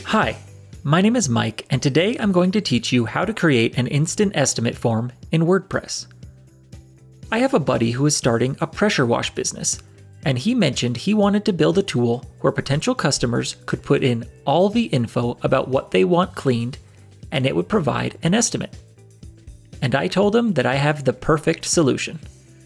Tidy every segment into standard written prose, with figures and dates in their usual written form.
Hi, my name is Mike, and today I'm going to teach you how to create an instant estimate form in WordPress. I have a buddy who is starting a pressure wash business, and he mentioned he wanted to build a tool where potential customers could put in all the info about what they want cleaned, and it would provide an estimate. And I told him that I have the perfect solution.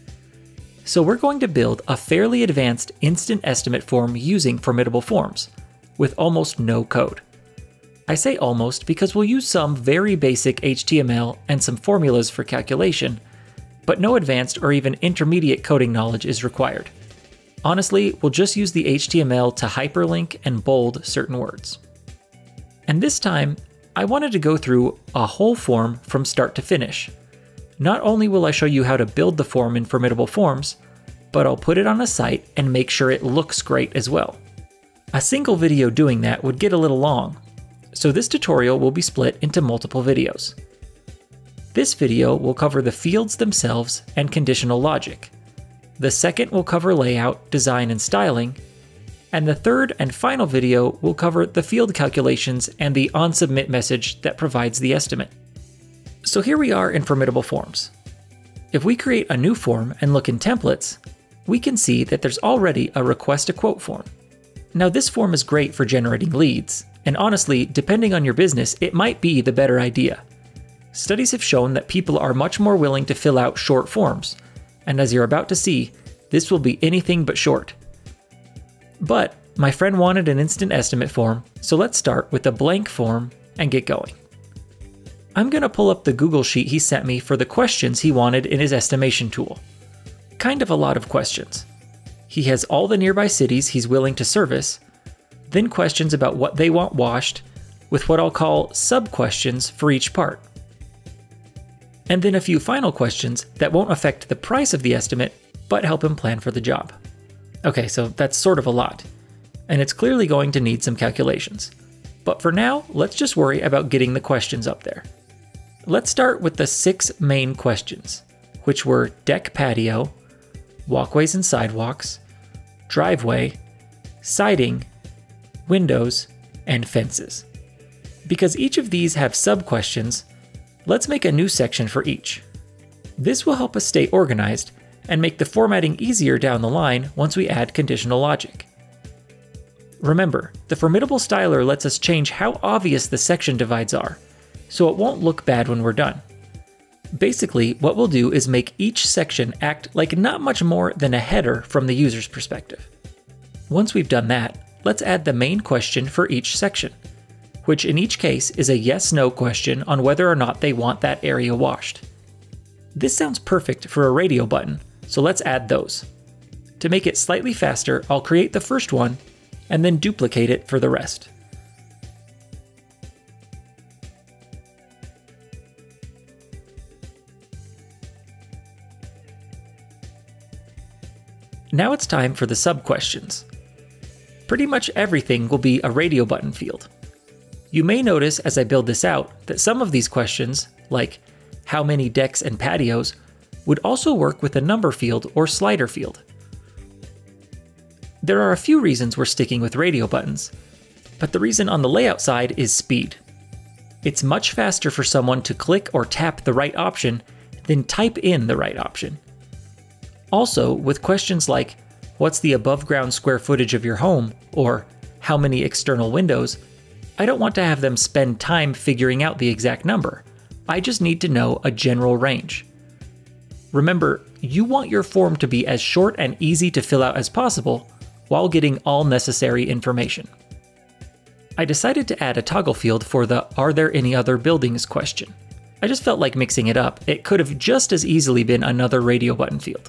So we're going to build a fairly advanced instant estimate form using Formidable Forms, with almost no code. I say almost because we'll use some very basic HTML and some formulas for calculation, but no advanced or even intermediate coding knowledge is required. Honestly, we'll just use the HTML to hyperlink and bold certain words. And this time, I wanted to go through a whole form from start to finish. Not only will I show you how to build the form in Formidable Forms, but I'll put it on a site and make sure it looks great as well. A single video doing that would get a little long, so this tutorial will be split into multiple videos. This video will cover the fields themselves and conditional logic. The second will cover layout, design, and styling, and the third and final video will cover the field calculations and the onSubmit message that provides the estimate. So here we are in Formidable Forms. If we create a new form and look in templates, we can see that there's already a request a quote form. Now this form is great for generating leads, and honestly, depending on your business, it might be the better idea. Studies have shown that people are much more willing to fill out short forms, and as you're about to see, this will be anything but short. But my friend wanted an instant estimate form, so let's start with a blank form and get going. I'm going to pull up the Google sheet he sent me for the questions he wanted in his estimation tool. Kind of a lot of questions. He has all the nearby cities he's willing to service, then questions about what they want washed, with what I'll call sub-questions for each part. And then a few final questions that won't affect the price of the estimate, but help him plan for the job. Okay, so that's sort of a lot, and it's clearly going to need some calculations. But for now, let's just worry about getting the questions up there. Let's start with the 6 main questions, which were deck patio, walkways and sidewalks, driveway, siding, windows, and fences. Because each of these have sub-questions, let's make a new section for each. This will help us stay organized and make the formatting easier down the line once we add conditional logic. Remember, the Formidable Styler lets us change how obvious the section divides are, so it won't look bad when we're done. Basically, what we'll do is make each section act like not much more than a header from the user's perspective. Once we've done that, let's add the main question for each section, which in each case is a yes/no question on whether or not they want that area washed. This sounds perfect for a radio button, so let's add those. To make it slightly faster, I'll create the first one and then duplicate it for the rest. Now it's time for the sub-questions. Pretty much everything will be a radio button field. You may notice as I build this out that some of these questions, like how many decks and patios, would also work with a number field or slider field. There are a few reasons we're sticking with radio buttons, but the reason on the layout side is speed. It's much faster for someone to click or tap the right option than type in the right option. Also, with questions like, what's the above ground square footage of your home, or how many external windows, I don't want to have them spend time figuring out the exact number. I just need to know a general range. Remember, you want your form to be as short and easy to fill out as possible while getting all necessary information. I decided to add a toggle field for the "Are there any other buildings?" question. I just felt like mixing it up. It could have just as easily been another radio button field.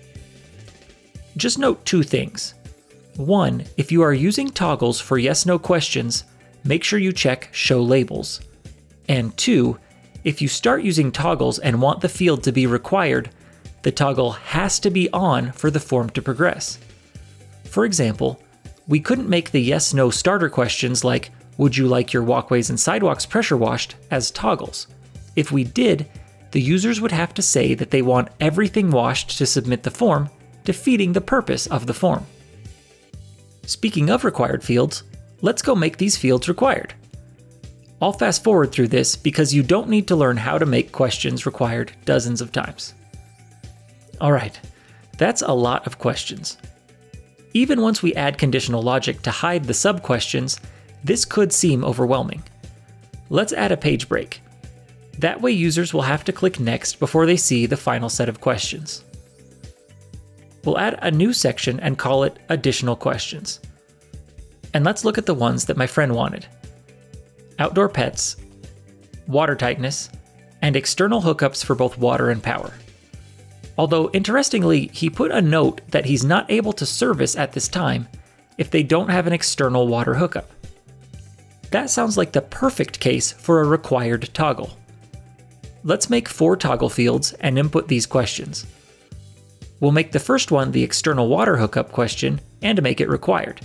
Just note 2 things. 1, if you are using toggles for yes/no questions, make sure you check Show Labels. And 2, if you start using toggles and want the field to be required, the toggle has to be on for the form to progress. For example, we couldn't make the yes/no starter questions like, would you like your walkways and sidewalks pressure washed, as toggles. If we did, the users would have to say that they want everything washed to submit the form, defeating the purpose of the form. Speaking of required fields, let's go make these fields required. I'll fast forward through this because you don't need to learn how to make questions required dozens of times. Alright, that's a lot of questions. Even once we add conditional logic to hide the sub-questions, this could seem overwhelming. Let's add a page break. That way users will have to click next before they see the final set of questions. We'll add a new section and call it Additional Questions. And let's look at the ones that my friend wanted. Outdoor pets, water tightness, and external hookups for both water and power. Although, interestingly, he put a note that he's not able to service at this time if they don't have an external water hookup. That sounds like the perfect case for a required toggle. Let's make 4 toggle fields and input these questions. We'll make the first one the external water hookup question and make it required.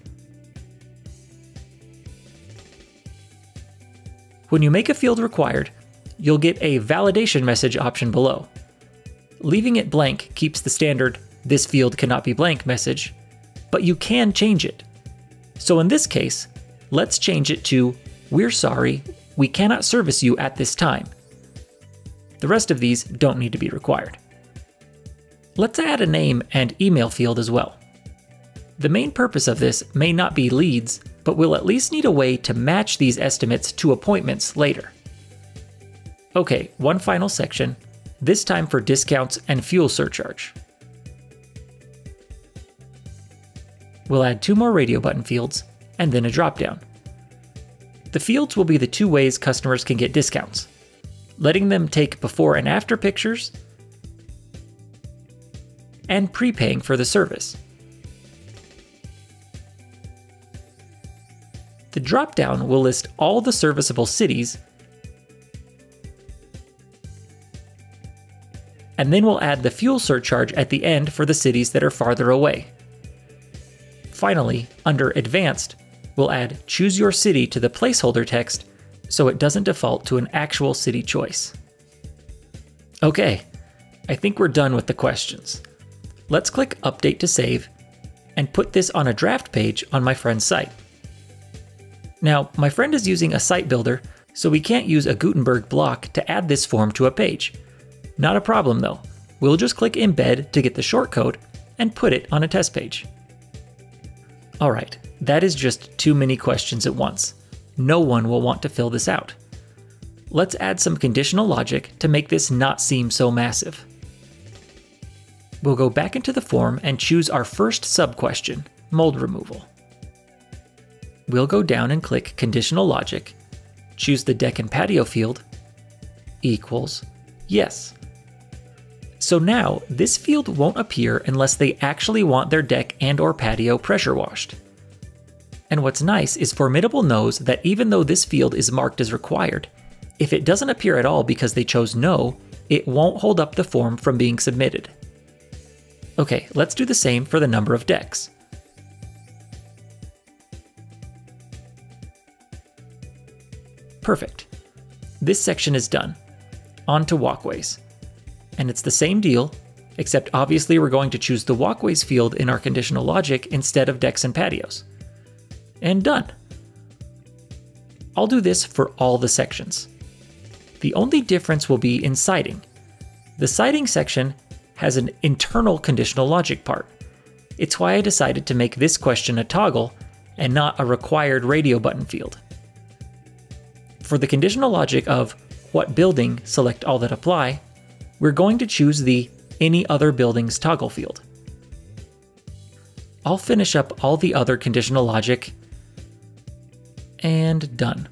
When you make a field required, you'll get a validation message option below. Leaving it blank keeps the standard "this field cannot be blank" message, but you can change it. So in this case, let's change it to "we're sorry, we cannot service you at this time." The rest of these don't need to be required. Let's add a name and email field as well. The main purpose of this may not be leads, but we'll at least need a way to match these estimates to appointments later. Okay, one final section, this time for discounts and fuel surcharge. We'll add 2 more radio button fields, and then a dropdown. The fields will be the 2 ways customers can get discounts: letting them take before and after pictures, and prepaying for the service. The dropdown will list all the serviceable cities, and then we'll add the fuel surcharge at the end for the cities that are farther away. Finally, under Advanced, we'll add Choose Your City to the placeholder text so it doesn't default to an actual city choice. Okay, I think we're done with the questions. Let's click Update to save and put this on a draft page on my friend's site. Now, my friend is using a site builder, so we can't use a Gutenberg block to add this form to a page. Not a problem though. We'll just click Embed to get the shortcode and put it on a test page. Alright, that is just too many questions at once. No one will want to fill this out. Let's add some conditional logic to make this not seem so massive. We'll go back into the form and choose our first sub-question, mold removal. We'll go down and click Conditional Logic, choose the deck and patio field, equals yes. So now, this field won't appear unless they actually want their deck and/or patio pressure washed. And what's nice is Formidable knows that even though this field is marked as required, if it doesn't appear at all because they chose no, it won't hold up the form from being submitted. Okay, let's do the same for the number of decks. Perfect. This section is done. On to walkways. And it's the same deal, except obviously we're going to choose the walkways field in our conditional logic instead of decks and patios. And done. I'll do this for all the sections. The only difference will be in siding. The siding section has an internal conditional logic part. It's why I decided to make this question a toggle and not a required radio button field. For the conditional logic of what building select all that apply, we're going to choose the Any Other Buildings toggle field. I'll finish up all the other conditional logic, and done.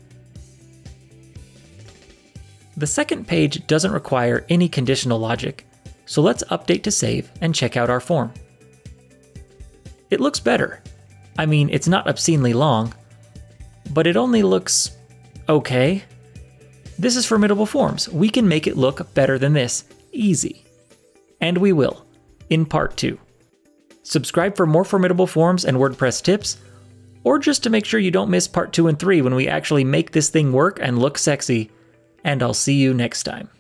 The second page doesn't require any conditional logic, so let's update to save and check out our form. It looks better. I mean, it's not obscenely long, but it only looks okay. This is Formidable Forms. We can make it look better than this, easy. And we will, in part 2. Subscribe for more Formidable Forms and WordPress tips, or just to make sure you don't miss part 2 and 3 when we actually make this thing work and look sexy, and I'll see you next time.